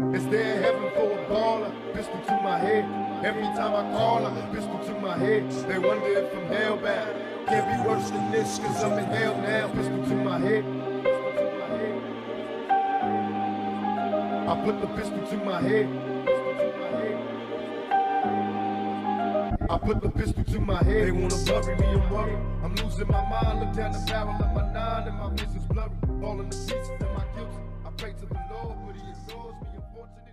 Is there heaven for a baller? Pistol to my head. Every time I call her, pistol to my head. They wonder if I'm hellbound. Can't be worse than this, cause I'm in hell now. Pistol to my head. I put the pistol to my head. I put the pistol to my head. They wanna bury me, I'm worried. I'm losing my mind. Look down the barrel of my 9 and my vision's blurry. Falling to pieces, am I guilty? I pray to the Lord, but he ignores me, unfortunately.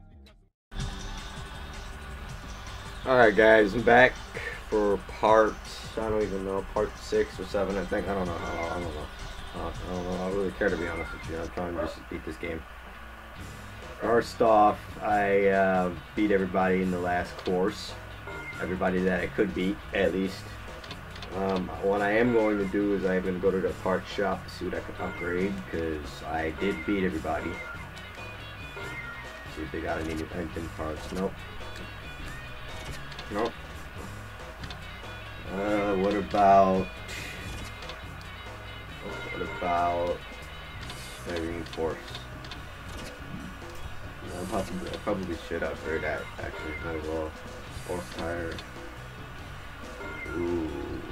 Alright guys, I'm back for part, I don't even know, part 6 or 7 I think, I don't know, I don't know, I don't really care to be honest with you. I'm trying to just beat this game. First off, I beat everybody in the last course. Everybody that I could beat, at least. What I am going to do is I'm going to go to the parts shop to see what I can upgrade, because I did beat everybody. See if they got any new engine parts. Nope. Nope. What about Driving Force? I probably should upgrade that, actually, might as well. Sports tire. Ooh.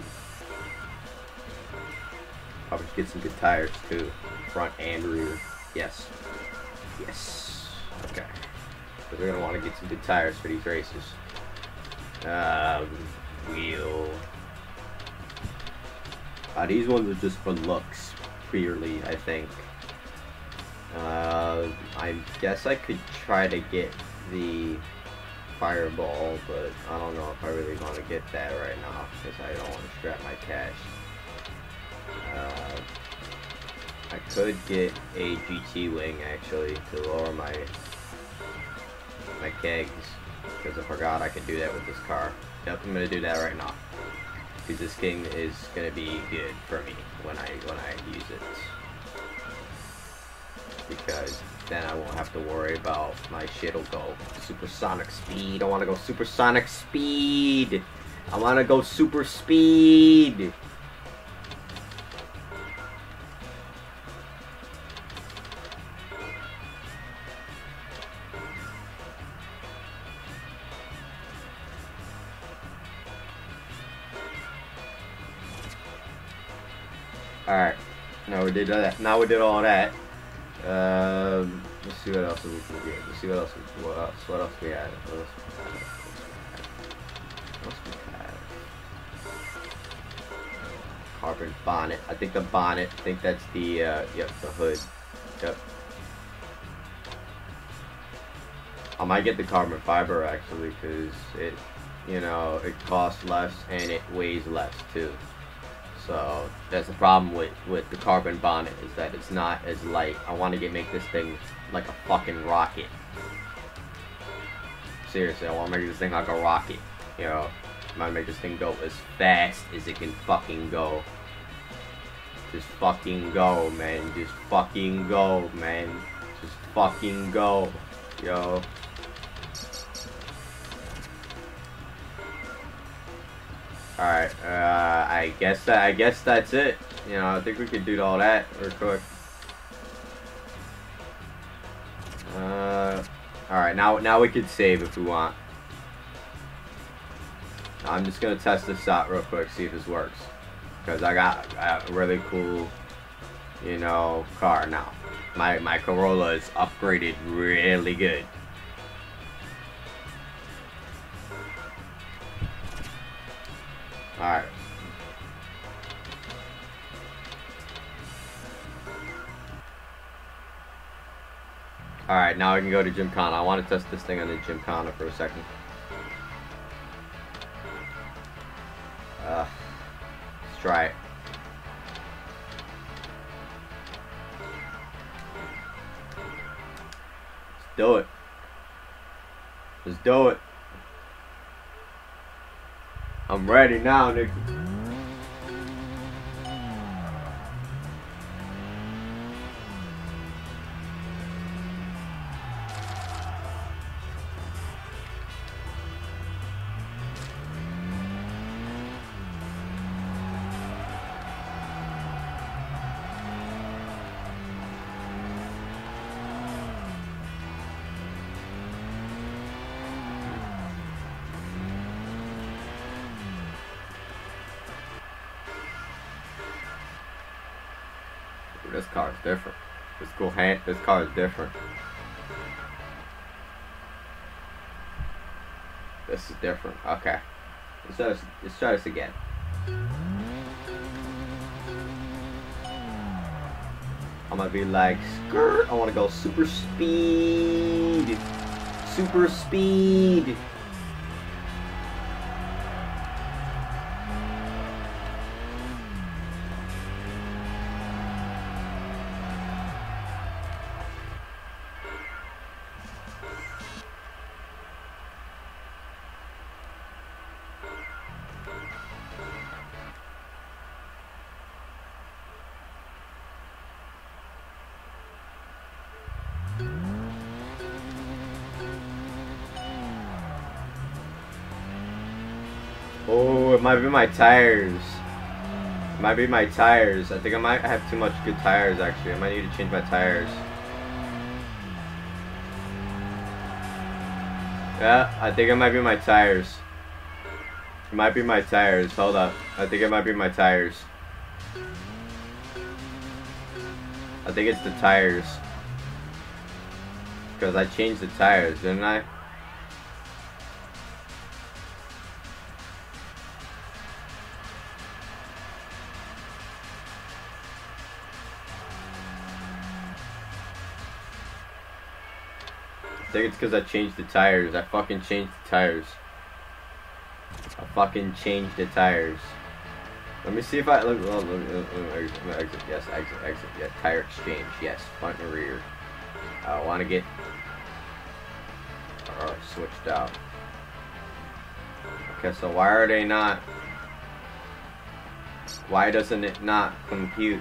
Probably should get some good tires too. Front and rear. Yes. Yes. Okay. So we're gonna want to get some good tires for these races. Wheel. These ones are just for looks, purely, I think. I guess I could try to get the Fireball, but I don't know if I really want to get that right now because I don't want to strap my cash. I could get a GT wing actually to lower my kegs, because I forgot I could do that with this car. Yep, I'm gonna do that right now because this game is gonna be good for me when I use it, because then I won't have to worry about my shit'll go supersonic speed. I want to go supersonic speed. I want to go super speed. Alright, now we did that. Now we did all that. Let's see what else we can get. Let's see what else we had. What else we had? Carbon bonnet. I think the bonnet. I think that's the yep, the hood. Yep. I might get the carbon fiber actually, because it, you know, it costs less and it weighs less too. So that's the problem with the carbon bonnet, is that it's not as light. I want to make this thing like a fucking rocket. Seriously, I want to make this thing like a rocket. You know, I want to make this thing go as fast as it can fucking go. Just fucking go, man. Just fucking go, man. Just fucking go, yo. Alright, I guess that's it. You know, I think we could do all that real quick. Alright, now we could save if we want. I'm just gonna test this out real quick, see if this works. Because I got a really cool, you know, car now. My Corolla is upgraded really good. Alright. Alright, now I can go to Gymkhana. I want to test this thing on the Gymkhana for a second. Let's try it. Let's do it. Let's do it. I'm ready now, Nicky. This car is different. This car is different. This is different. Okay. Let's try this again. I'm gonna be like, skirt. I wanna go super speed. Super speed. Oh, it might be my tires. It might be my tires. I think I might have too much good tires, actually. I might need to change my tires. Yeah, I think it might be my tires. It might be my tires. Hold up. I think it might be my tires. I think it's the tires. Because I changed the tires, didn't I? I think it's because I changed the tires. I fucking changed the tires. I fucking changed the tires. Let me see if I look. Exit. Yes, exit. Yes, tire exchange. Yes, front and rear. I want to get switched out. Okay, so why are they not? Why doesn't it not compute?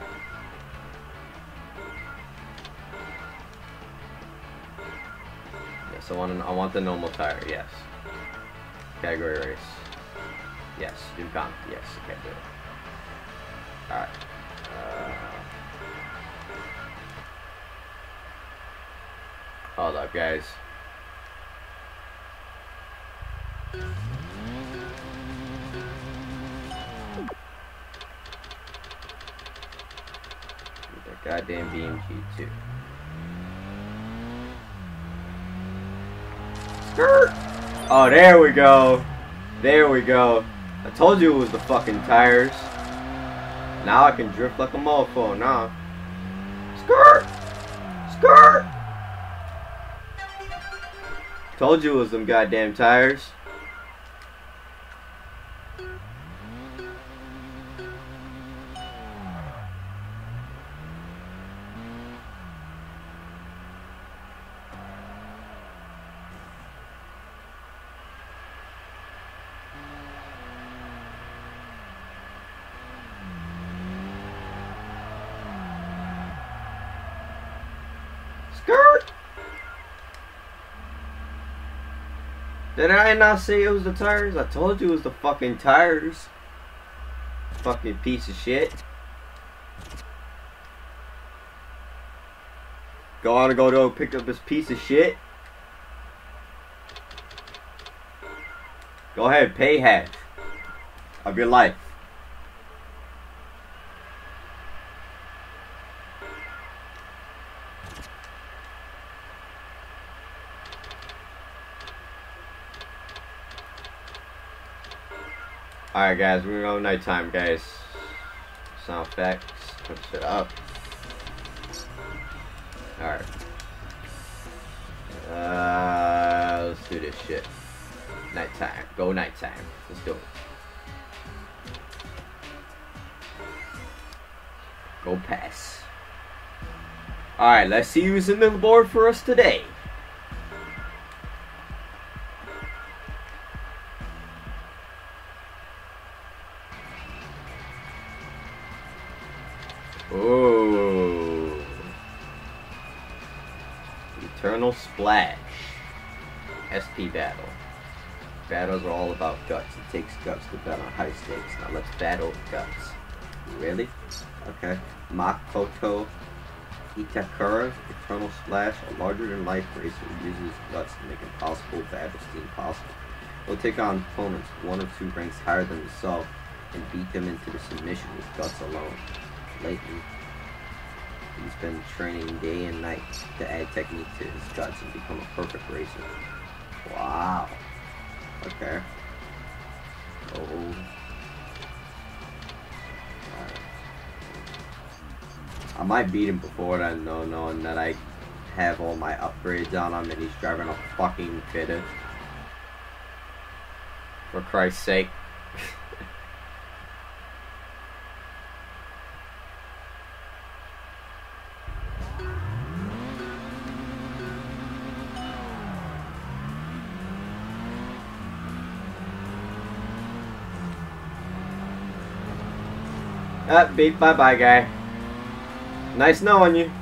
So I want the normal tire, yes. Category race. Yes, do comp, yes, okay, do it. Alright. Hold up, guys. That goddamn BMG too. Oh, there we go. There we go. I told you it was the fucking tires. Now I can drift like a mofo now. Skirt! Skirt! Told you it was them goddamn tires. Skirt! Did I not say it was the tires? I told you it was the fucking tires. Fucking piece of shit. Go pick up this piece of shit. Go ahead, pay half of your life. Alright guys, we're going nighttime, guys. Sound effects, put shit up. Alright. Let's do this shit. Nighttime. Go nighttime. Let's do it. Go pass. Alright, let's see who's in the board for us today. Ooh. Eternal Splash. SP battle. Battles are all about guts. It takes guts to bet on high stakes. Now let's battle guts. Really? Okay. Makoto Itakura. Eternal Splash. A larger-than-life racer who uses guts to make impossible battles seem possible. He'll take on opponents 1 or 2 ranks higher than himself and beat them into the submission with guts alone. Layton He's been training day and night to add technique to his guts and become a perfect racer. Wow. Okay. Oh. I might beat him before then, though, knowing that I have all my upgrades on him and he's driving a fucking Fitta. For Christ's sake. Beep, bye-bye, guy. Nice knowing you.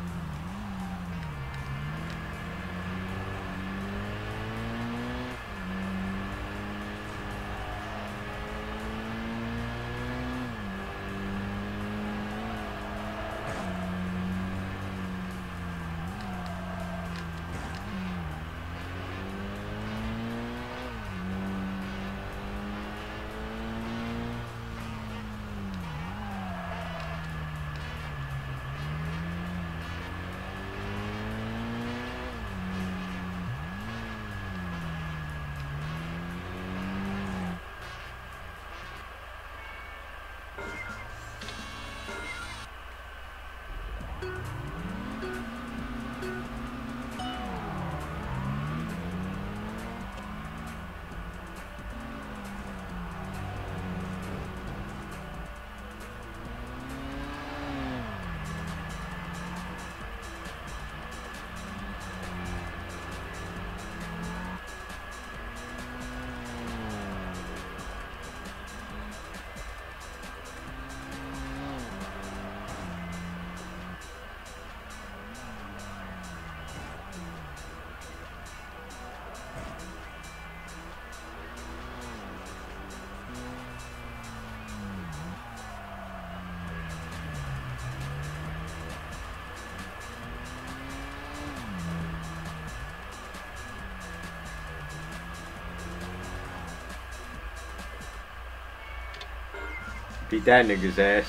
Beat that nigga's ass.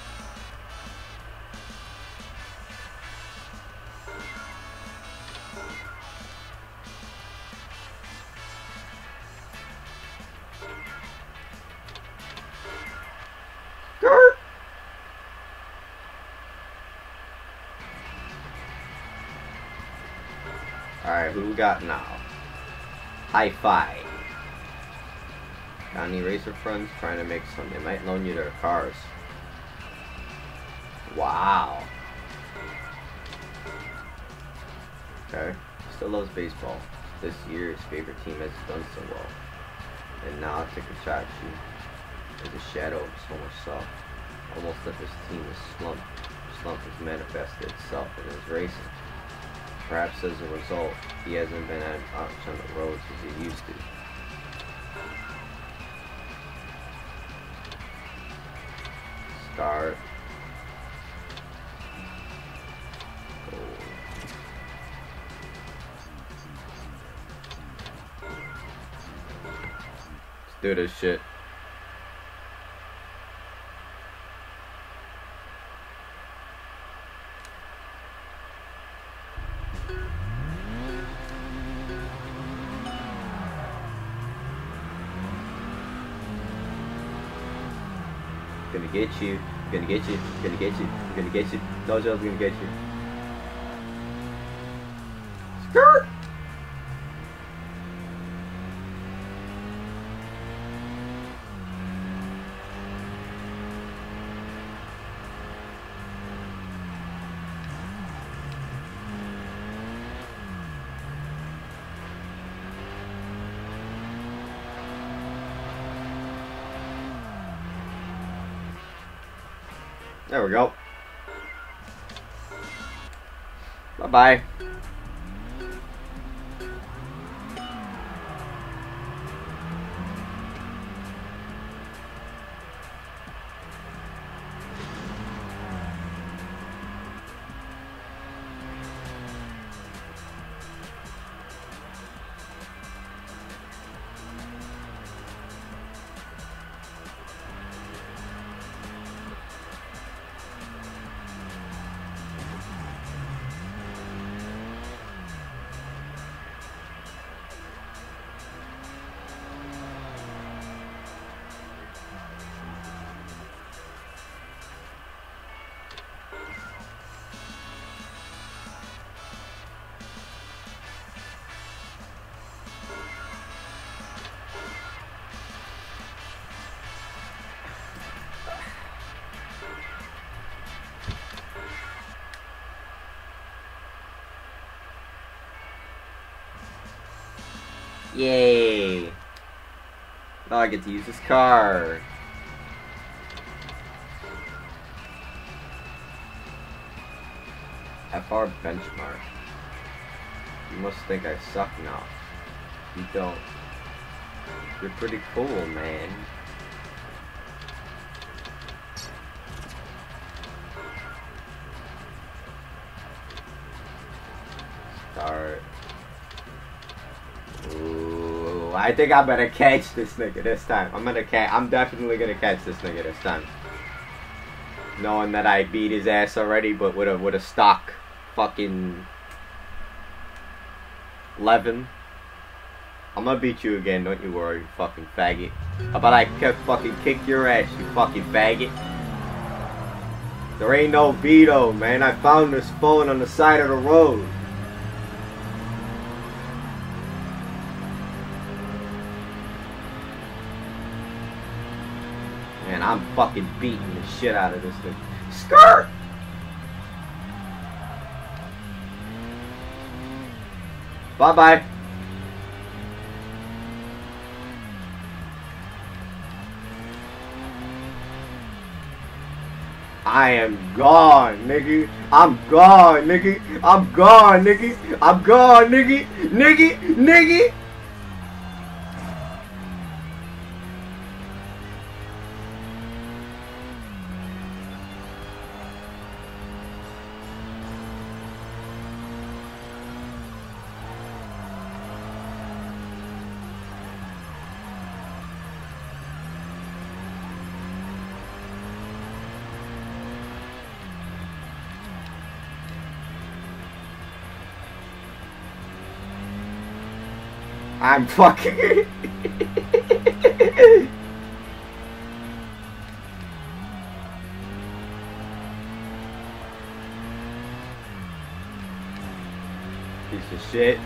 Alright, who we got now? High Five. Got any racer friends trying to make some? They might loan you their cars. Wow. Okay. Still loves baseball. This year his favorite team has done so well. And now I take a shot at you. As a shadow of so much self. Almost like his team is slumped. Slump has manifested itself in his racing. Perhaps as a result, he hasn't been as much on the roads as he used to. Start. Oh. Let's do this shit. Gonna get you, gonna get you, gonna get you, gonna get you. Dojo's gonna get you. Skirt! There we go. Bye-bye. Yay! Now I get to use this card. FR benchmark. You must think I suck now. You don't. You're pretty cool, man. Start. Ooh, I think I better catch this nigga this time. I'm definitely gonna catch this nigga this time. Knowing that I beat his ass already, but with a stock fucking Levin. I'm gonna beat you again, don't you worry, you fucking faggot. How about I fucking kick your ass, you fucking faggot? There ain't no veto, man. I found this phone on the side of the road. Man, I'm fucking beating the shit out of this thing. Skirt! Bye-bye. I am gone, nigga. I'm gone, nigga. I'm gone, nigga. I'm gone, nigga. Nigga. I'm fucking piece of shit.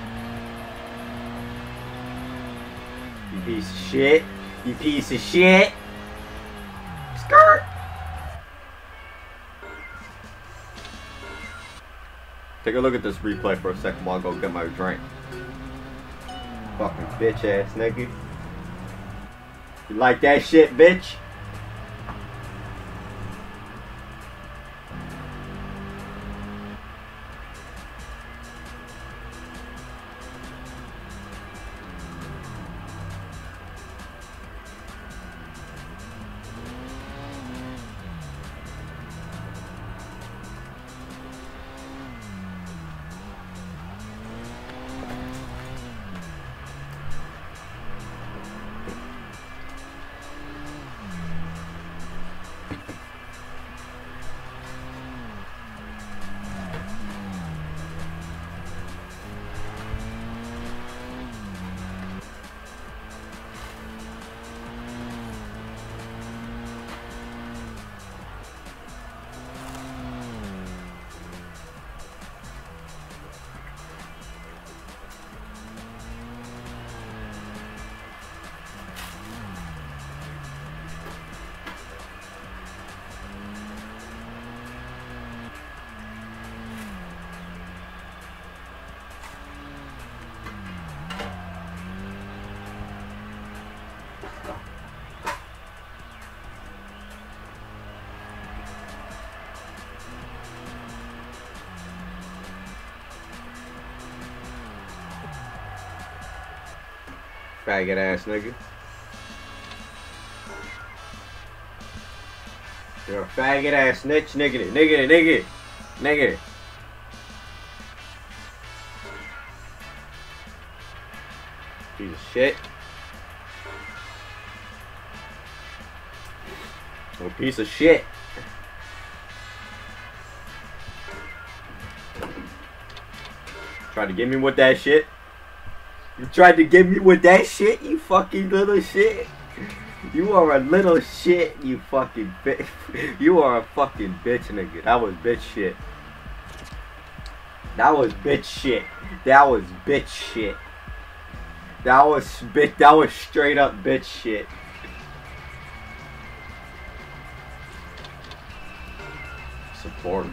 You piece of shit. You piece of shit. Skirt. Take a look at this replay for a second while I go get my drink. Fucking bitch ass nigga. You like that shit, bitch? Faggot ass nigga. You're a faggot ass snitch, nigga. Piece of shit. Oh, piece of shit. Tried to get me with that shit. You tried to get me with that shit, you fucking little shit. You are a little shit, you fucking bitch. You are a fucking bitch, nigga. That was bitch shit. That was bitch shit. That was bitch shit. That was straight up bitch shit. Support.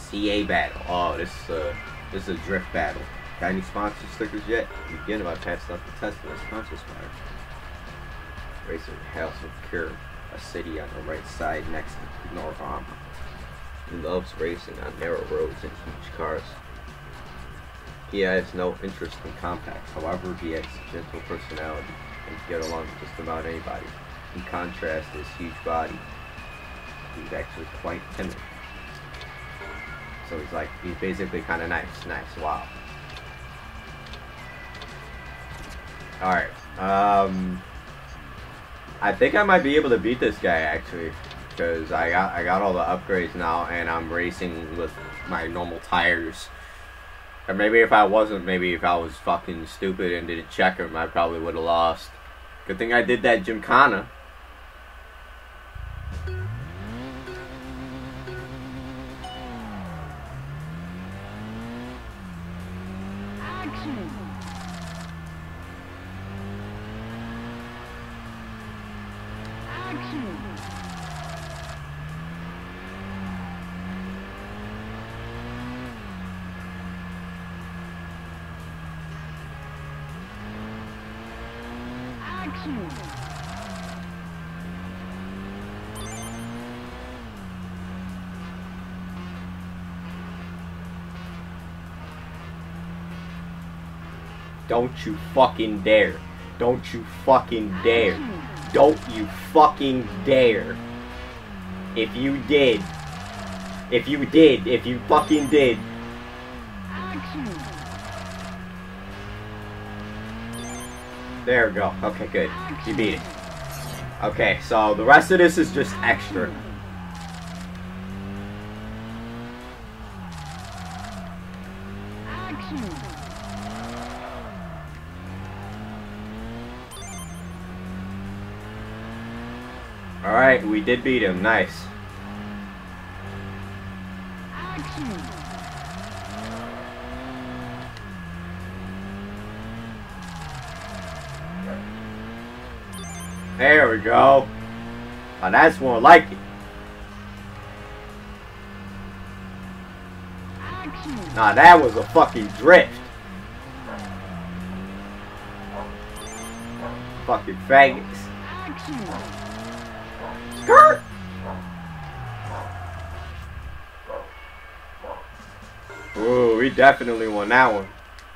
CA battle. Oh, this is a drift battle. Got any sponsor stickers yet? Again, I passed up the test for the sponsor spire. Racing House of Cure, a city on the right side next to North Armor. He loves racing on narrow roads and huge cars. He has no interest in compacts, however he has a gentle personality and can get along with just about anybody. In contrast to his huge body, he's actually quite timid. So he's basically kind of nice, wow. Alright, I think I might be able to beat this guy actually, because I got all the upgrades now and I'm racing with my normal tires. Or maybe if I wasn't, maybe if I was fucking stupid and didn't check him, I probably would have lost. Good thing I did that Gymkhana. Don't you fucking dare. Don't you fucking dare. Don't you fucking dare. If you fucking did. There we go. Okay, good. You beat it. Okay, so the rest of this is just extra. Alright, we did beat him. Nice. There we go. Oh, that's more like it. Nah, that was a fucking drift. Fucking faggots. Skirt! Ooh, we definitely won that one.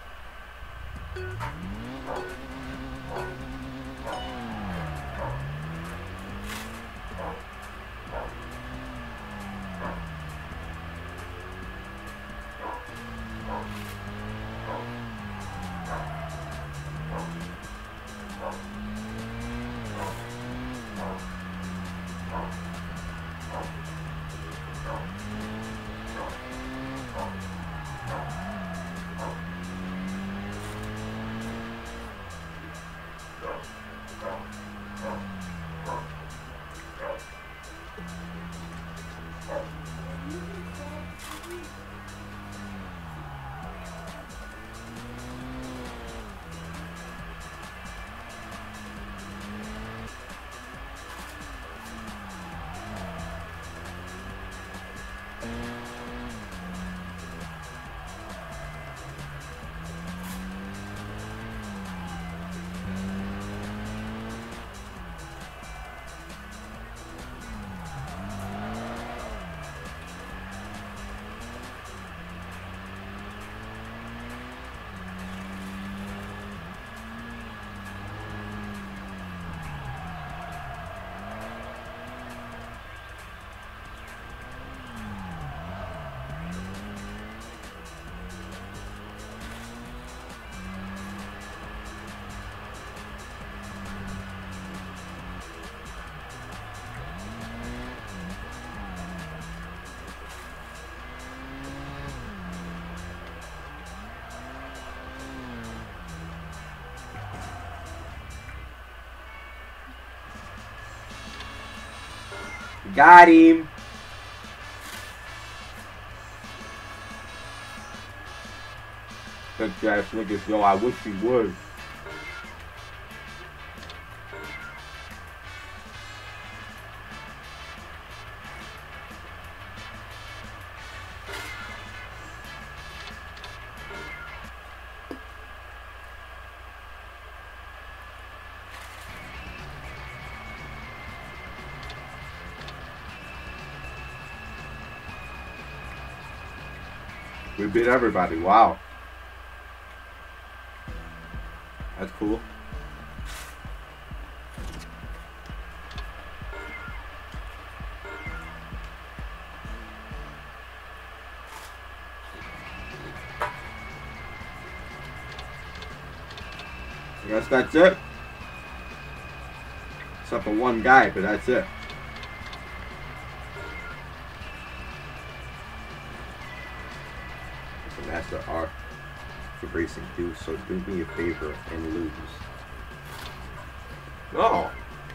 Got him. Bitch ass niggas, yo, I wish he would. We beat everybody. Wow. That's cool. I guess that's it. Except for one guy, but that's it. It's a master art for racing too, so do me a favor and lose. No.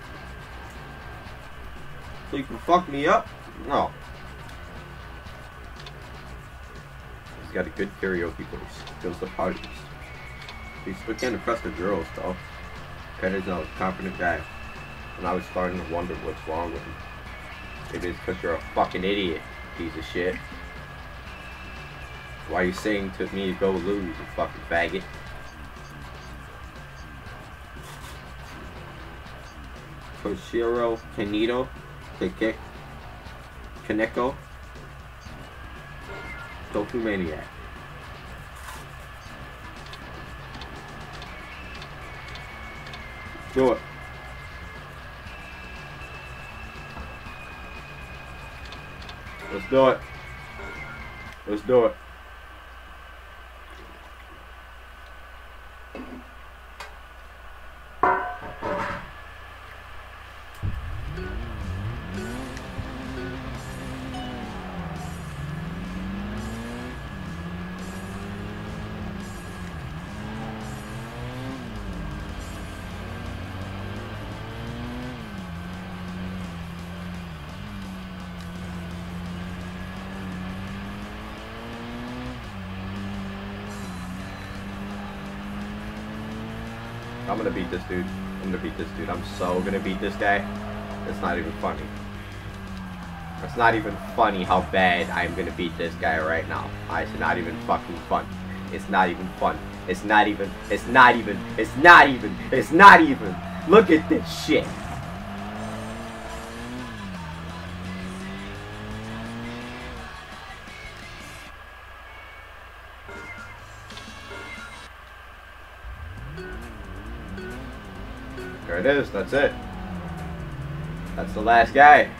So you can fuck me up? No. He's got a good karaoke voice. Goes to parties. He's still can't impress the girls though. Penner's a confident guy. And I was starting to wonder what's wrong with him. Maybe it's because you're a fucking idiot, piece of shit. Why are you saying to me go lose, you fucking faggot? Toshiro Kaneko, Kaneko, Tofu Maniac. Do it. Let's do it. Let's do it. I'm gonna beat this dude. I'm gonna beat this dude. I'm so gonna beat this guy. It's not even funny. It's not even funny how bad I'm gonna beat this guy right now. It's not even fucking fun. It's not even fun. It's not even. It's not even. It's not even. It's not even. Look at this shit. There it is, that's it. That's the last guy.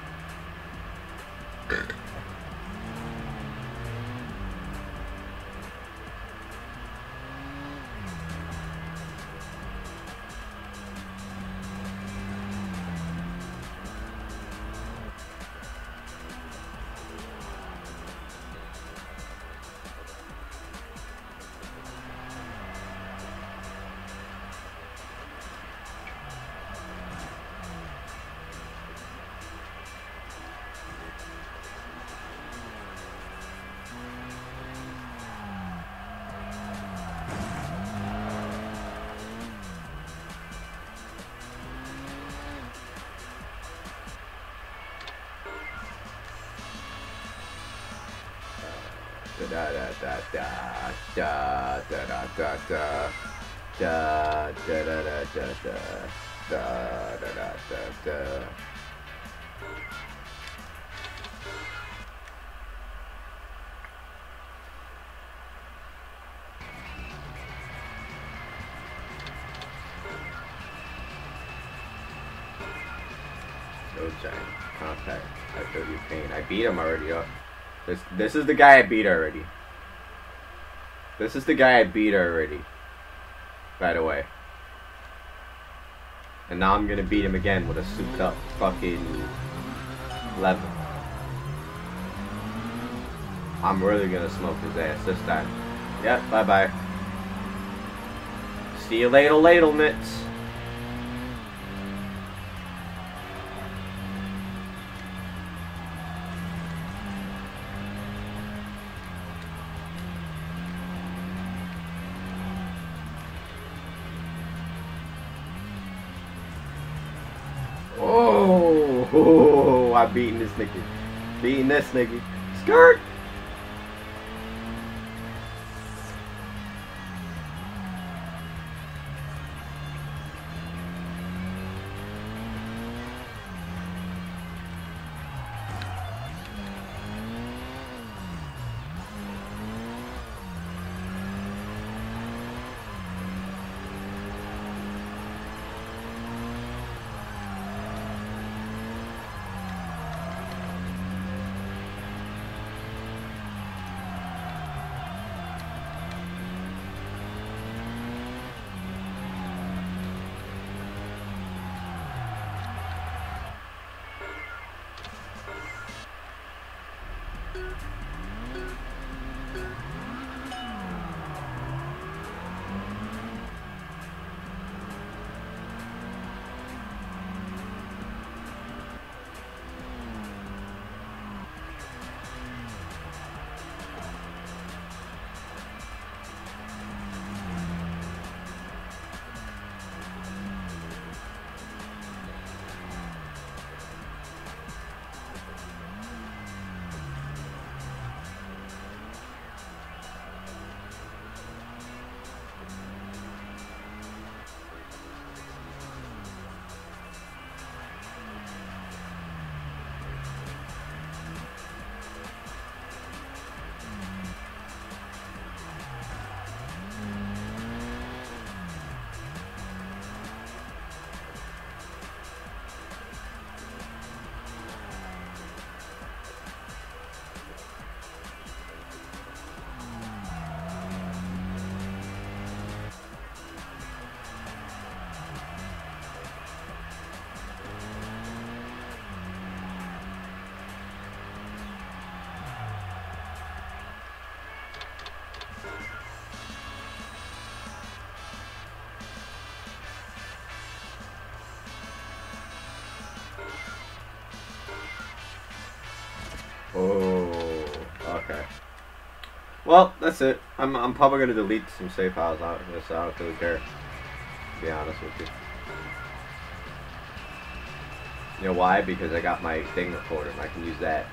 Da da da da da da da da da da da da da da da da da. No giant contact. I feel your pain. I beat him already up. This is the guy I beat already. This is the guy I beat already. By the way. And now I'm gonna beat him again with a souped up fucking level. I'm really gonna smoke his ass this time. Yep, bye bye. See you later, ladle mitts. Oh, I'm beating this nigga. Beating this nigga. Skirt! Oh, okay. Well, that's it. I'm probably gonna delete some save files out of this. I don't really care, to be honest with you. You know why? Because I got my thing recorded and I can use that.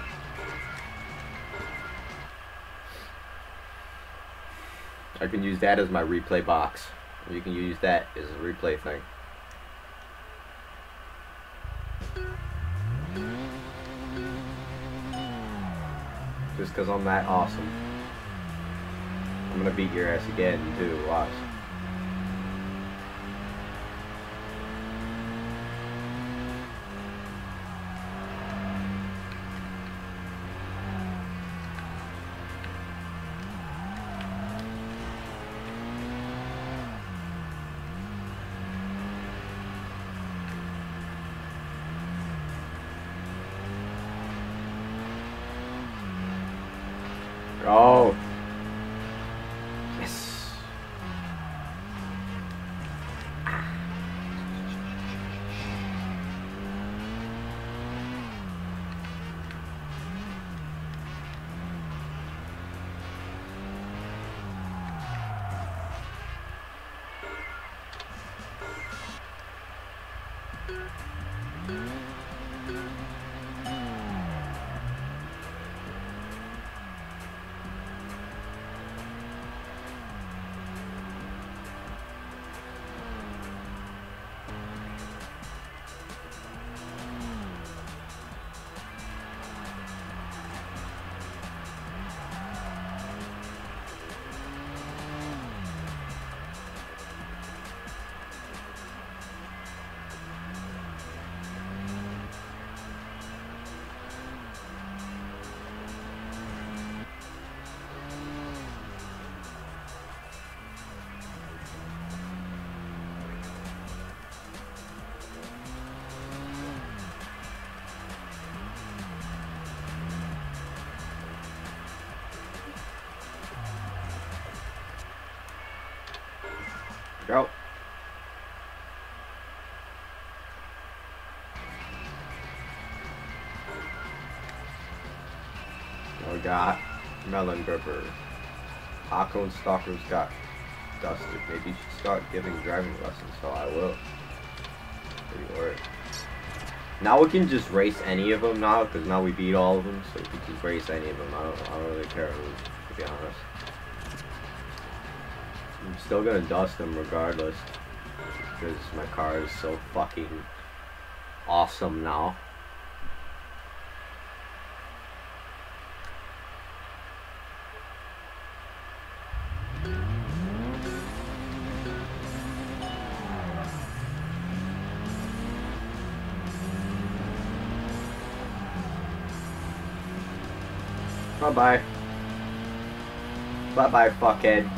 I can use that as my replay box. You can use that as a replay thing. Just because I'm that awesome. I'm gonna beat your ass again too, watch. Oh. Yes. Go. We got Melon Gripper. Taco and Stalkers got dusted. Maybe you should start giving driving lessons, so I will. Pretty worried. Now we can just race any of them now, because now we beat all of them, so we can just race any of them. I don't really care who, to be honest. I'm still gonna dust them regardless, because my car is so fucking awesome now. Bye-bye. Bye-bye, fuckhead.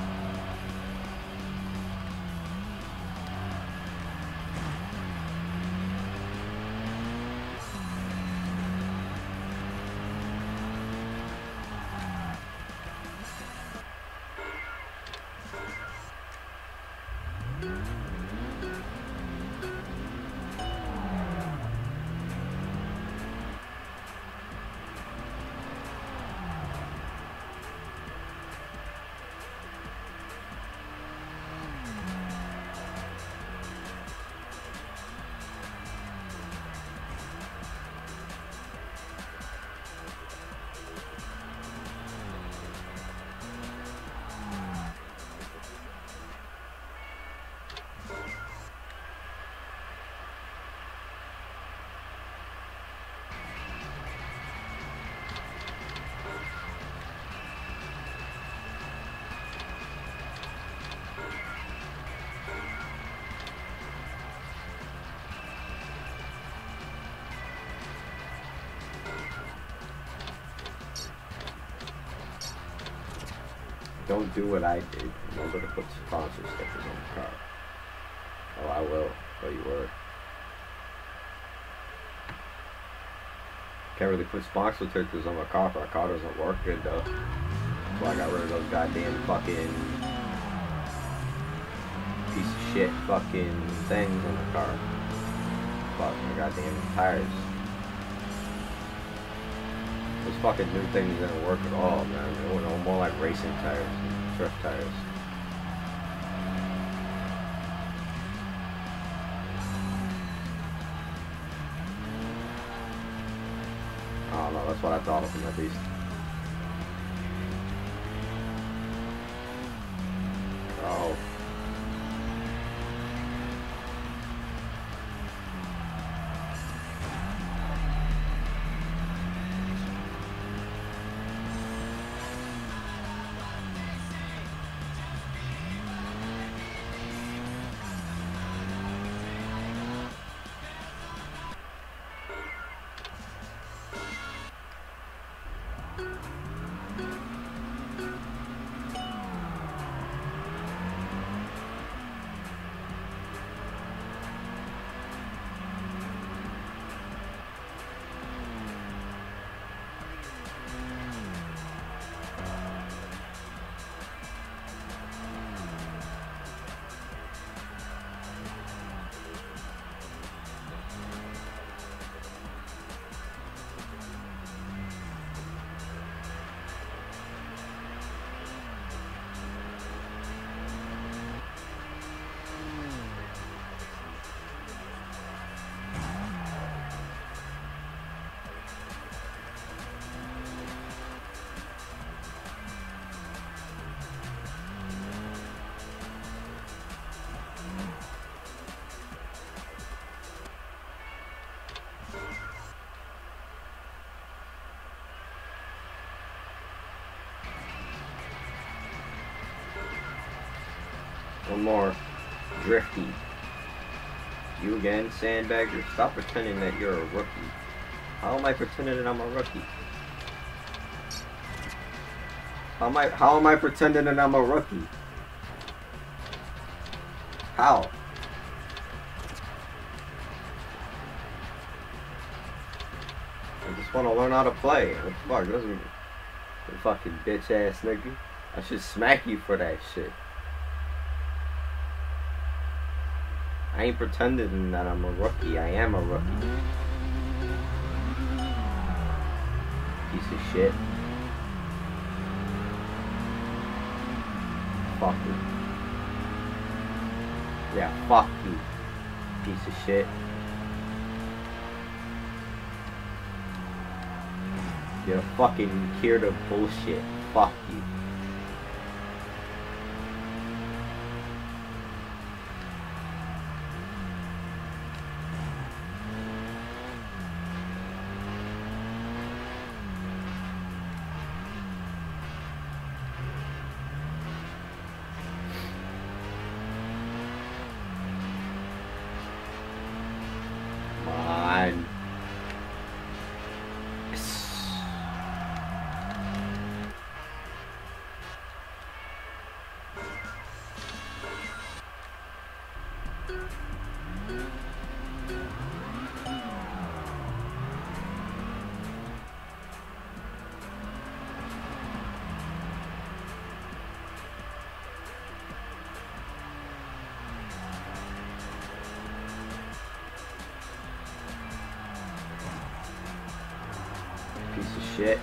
don't do what I did. Remember to put sponsor stickers on the car. Oh, I will. Oh, you were. Can't really put sponsor stickers on my car, for our car doesn't work good though. That's why I got rid of those goddamn fucking piece of shit fucking things on the car. Fuck my goddamn tires. Those fucking new things didn't work at all, man. They were more like racing tires and drift tires. I don't know, that's what I thought of them at least. Oh. One more. Drifty. You again, sandbagger? Stop pretending that you're a rookie. How am I pretending that I'm a rookie? How am I pretending that I'm a rookie? How? I just want to learn how to play. What the fuck? Doesn't you fucking bitch ass nigga? I should smack you for that shit. I ain't pretending that I'm a rookie. I am a rookie. Piece of shit. Fuck you. Yeah, fuck you. Piece of shit. You're fucking cured of bullshit. Fuck you. Piece of shit.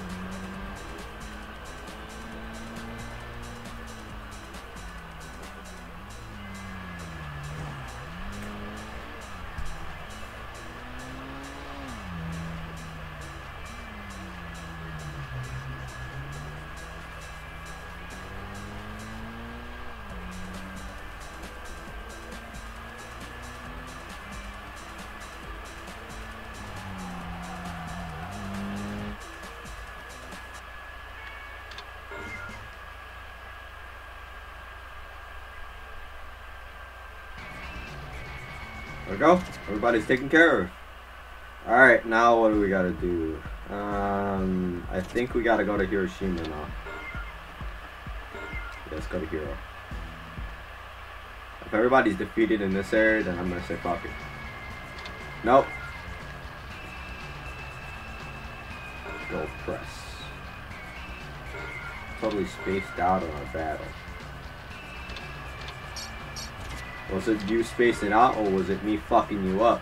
There we go. Everybody's taken care of. Alright, now what do we gotta do? I think we gotta go to Hiroshima now. let's go to hero. If everybody's defeated in this area, then I'm gonna say fuck it. Nope. Go press. Totally spaced out on our battle. Was it you spacing out, or was it me fucking you up?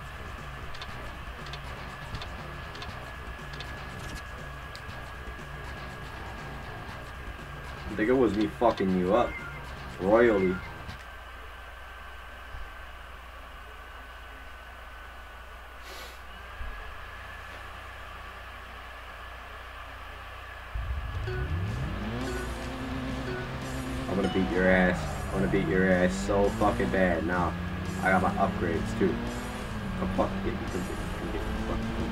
I think it was me fucking you up royally. I'm gonna beat your ass. I'm gonna beat your ass so fucking bad. Now, I got my upgrades too. Come fucking get me. Come get me. Come get me. Fucking get me.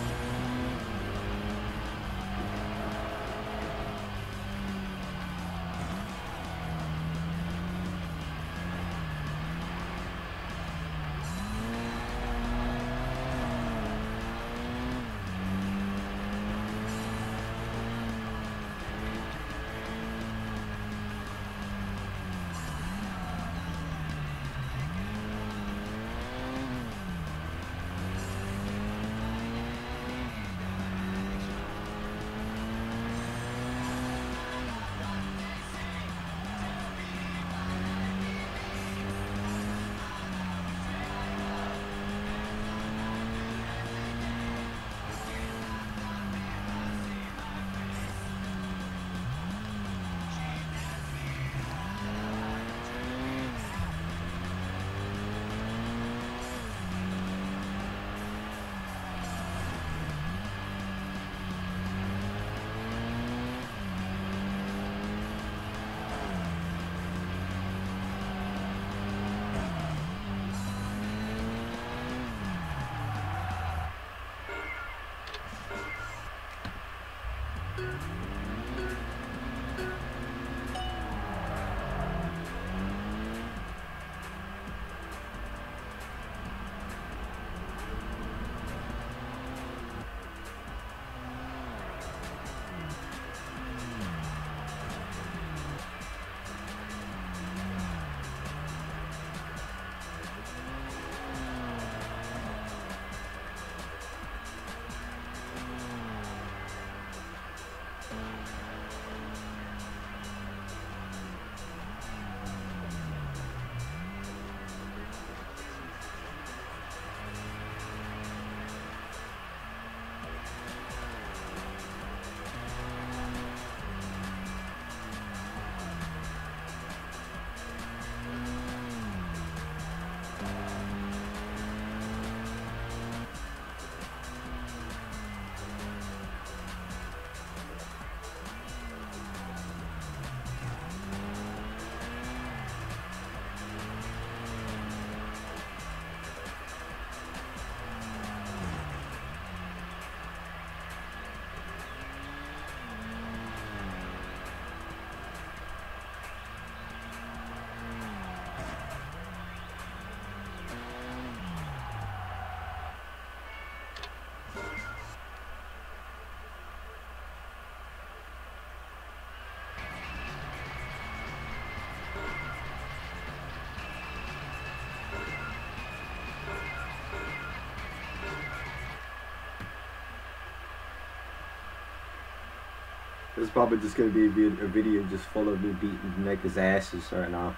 This is probably just gonna be a video just full of me beating niggas' asses right now.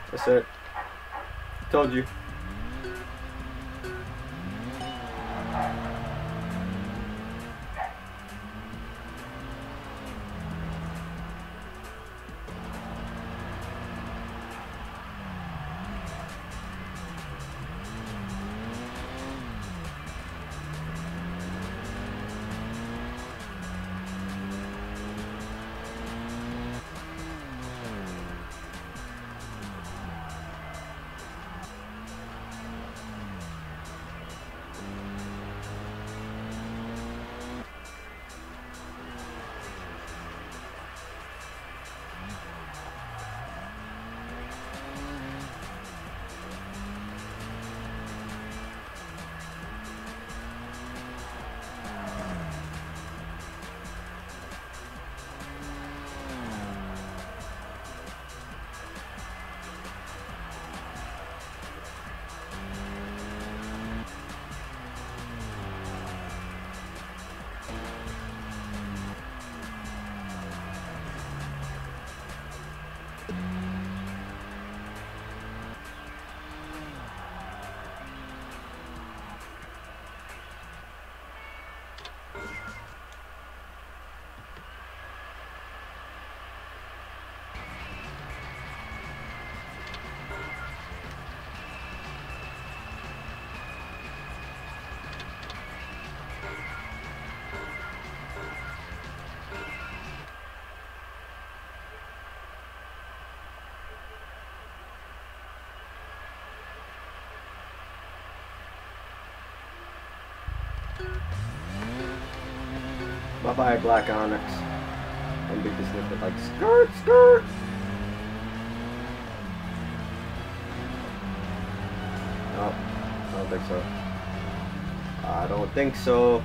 That's it. Told you. Bye-bye, Black Onyx. And beat this nigga like skirt, skirt. No, I don't think so. I don't think so.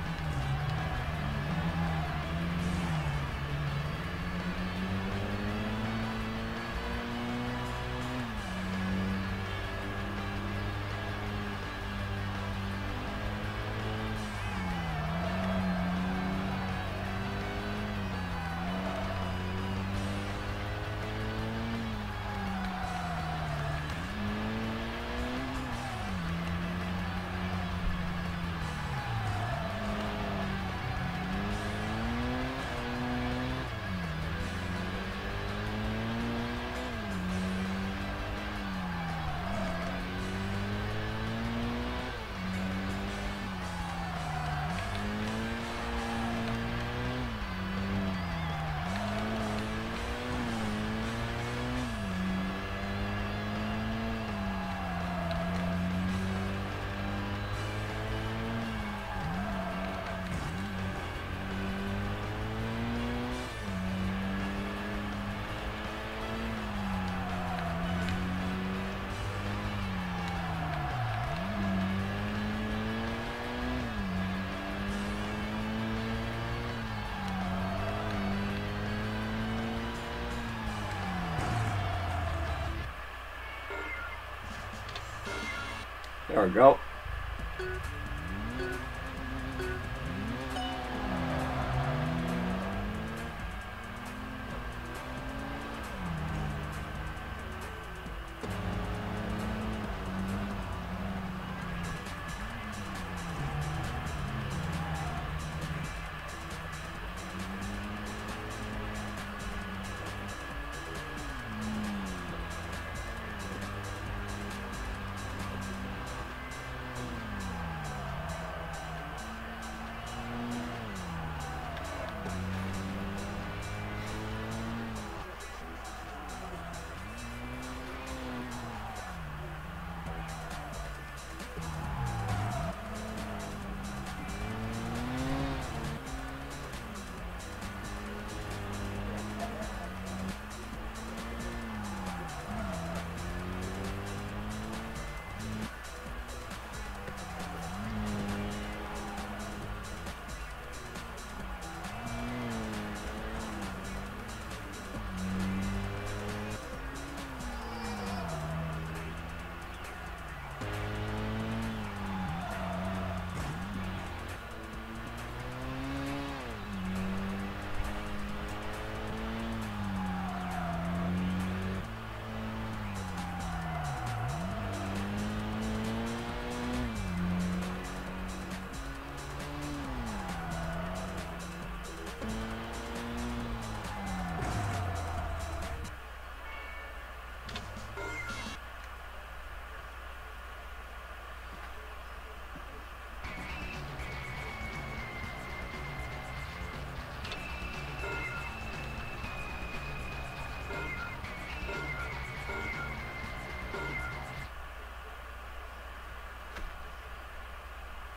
There we go.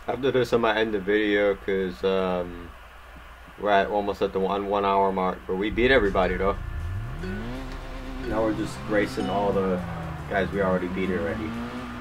After this, I might end the video because we're almost at the 1 hour mark. But we beat everybody though. Now we're just racing all the guys we already beat already.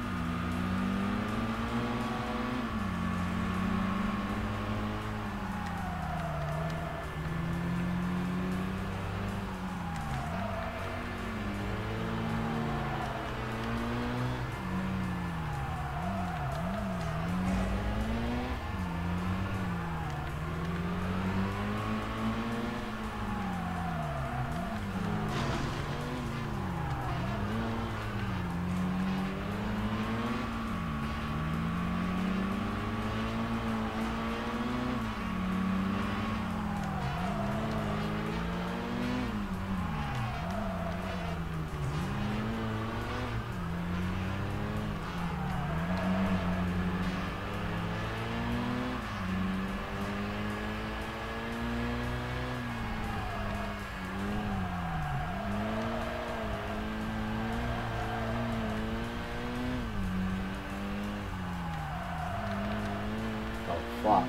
Fuck.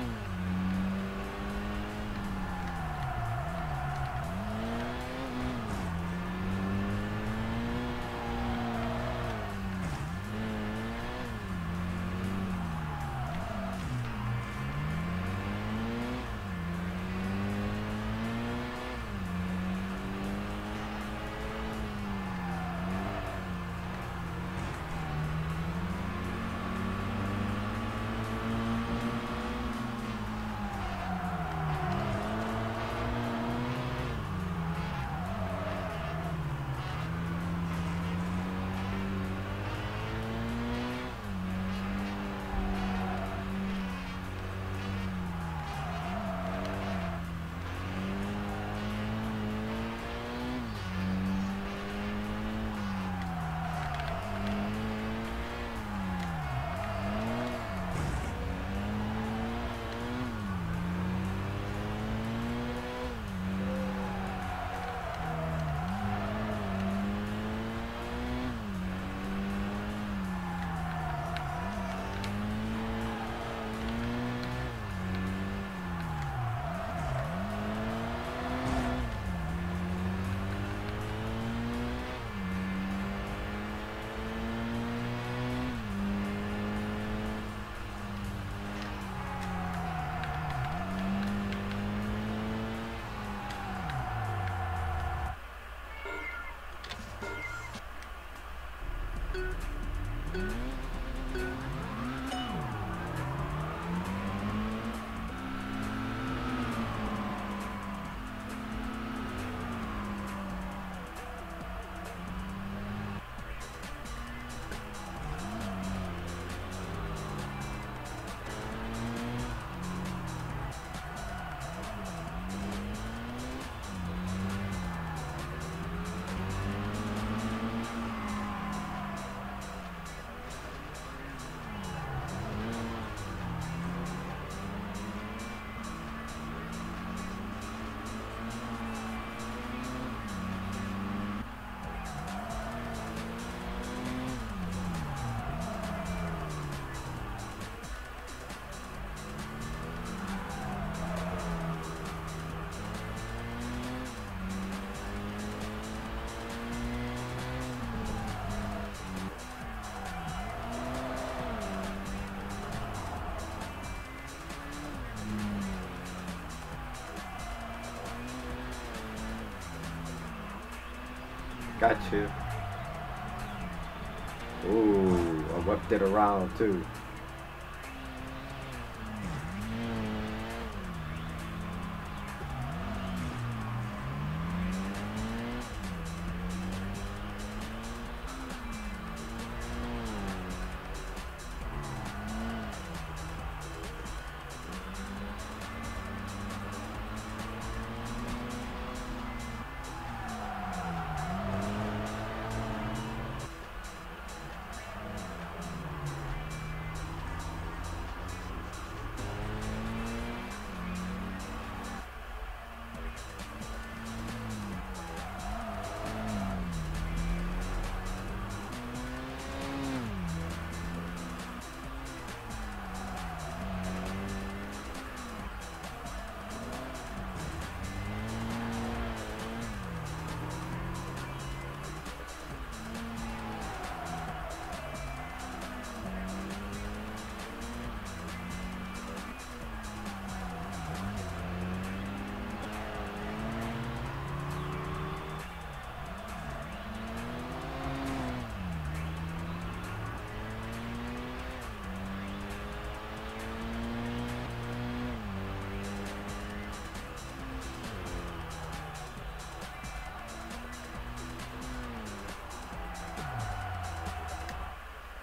Got you. Ooh, I whipped it around too.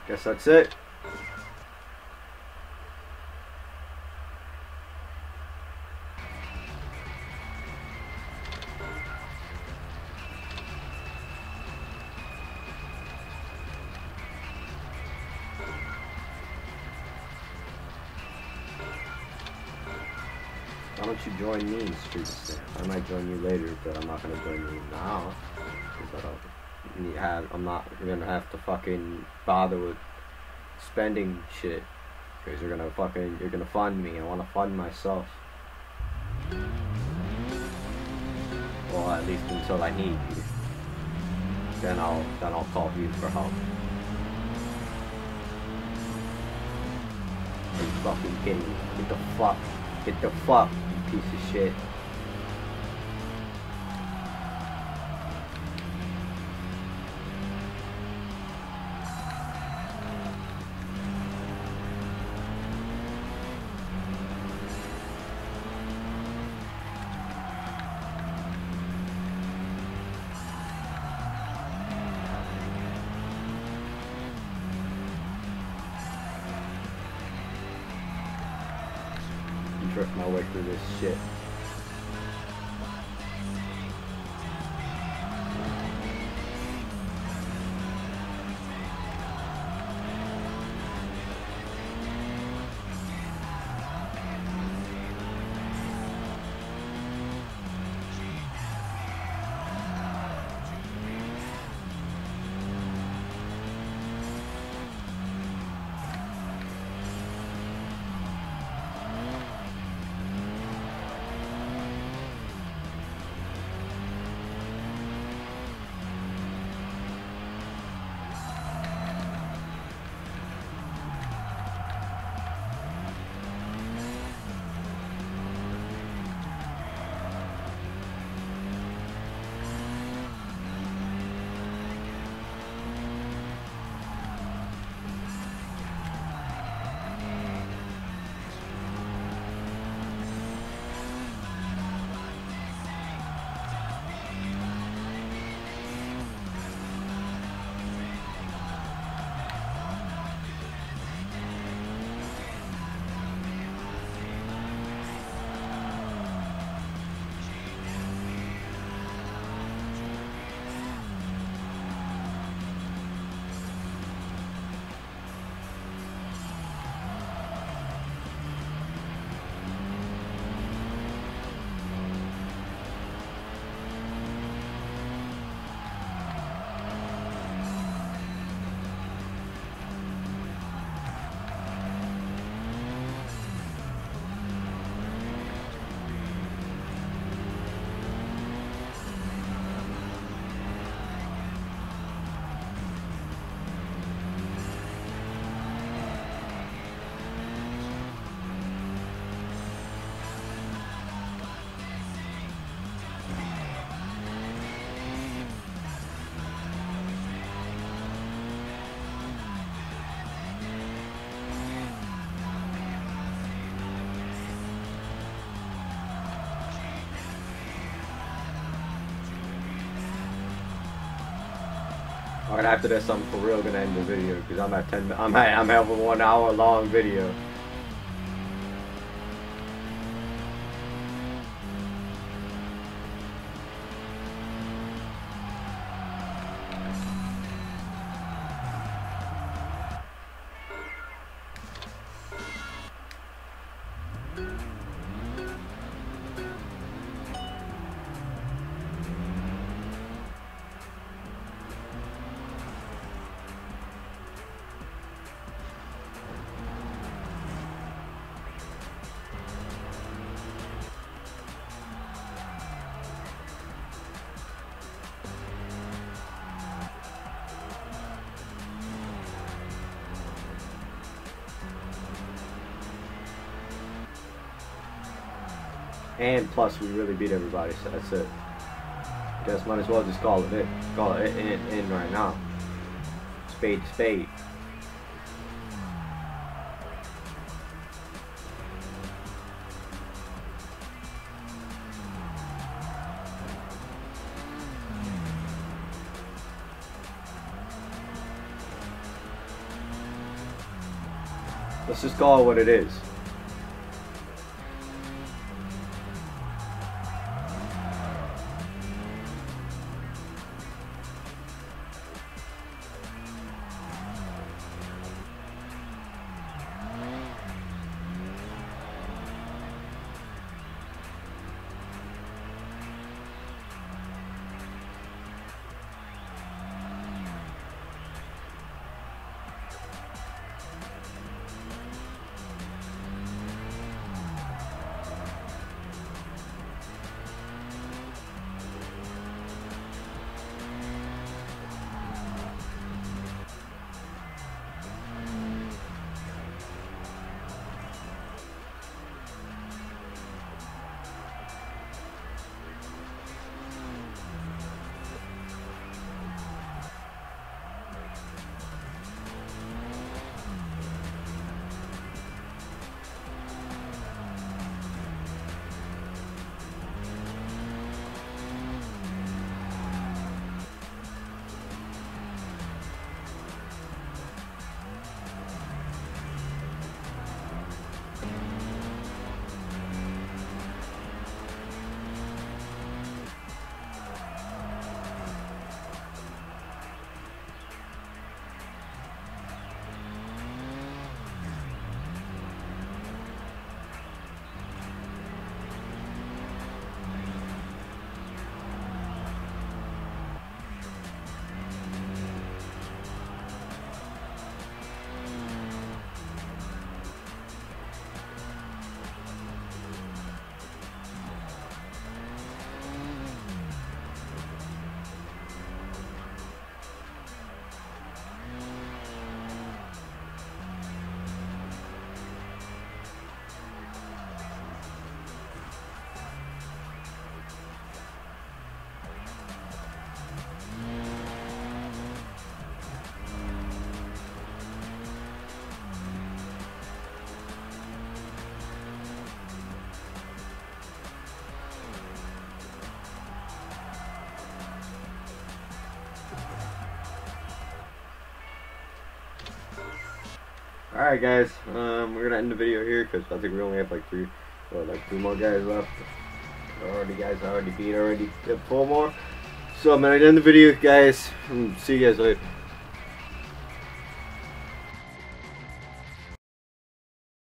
Guess that's it. Why don't you join me in Street Stamp? I might join you later, but I'm not gonna join you now. I'm not gonna have to fucking bother with spending shit. Because you're gonna fund me. I wanna fund myself. Well, at least until I need you. Then I'll call you for help. Are you fucking kidding me? Get the fuck, you piece of shit. Drift my way through this shit. Alright, after this, I'm for real gonna end the video because I'm having 1 hour long video. And plus, we really beat everybody, so that's it. Guess might as well just call it in right now. Spade to spade. Let's just call it what it is. Alright guys, we're gonna end the video here because I think we only have like two more guys left. Guys already beat, already did 4 more. So I'm gonna end the video guys, see you guys later.